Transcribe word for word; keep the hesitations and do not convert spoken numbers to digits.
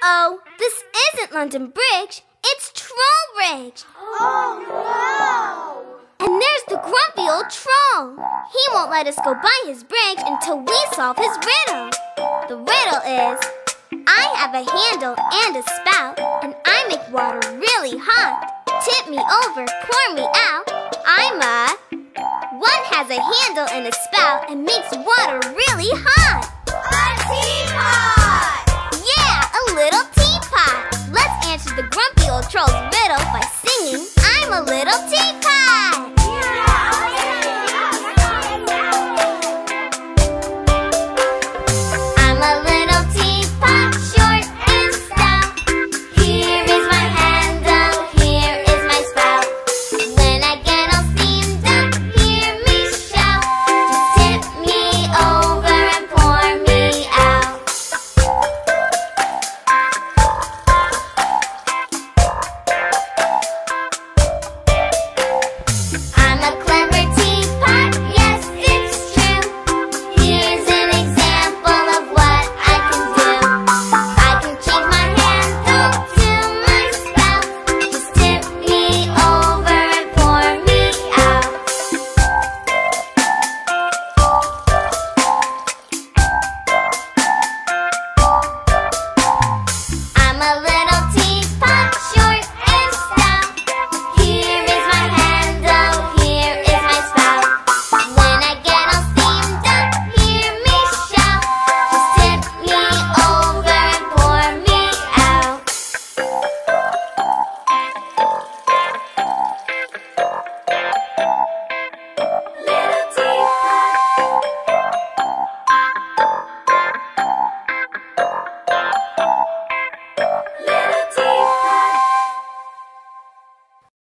Uh-oh, this isn't London Bridge, it's Trollbridge. Oh, no! And there's the grumpy old troll. He won't let us go by his bridge until we solve his riddle. The riddle is, I have a handle and a spout, and I make water really hot. Tip me over, pour me out. I'm a... What has a handle and a spout and makes water really hot? A teapot! Yeah, a little teapot. Let's answer the grumpy old troll's riddle by singing, I'm a little teapot.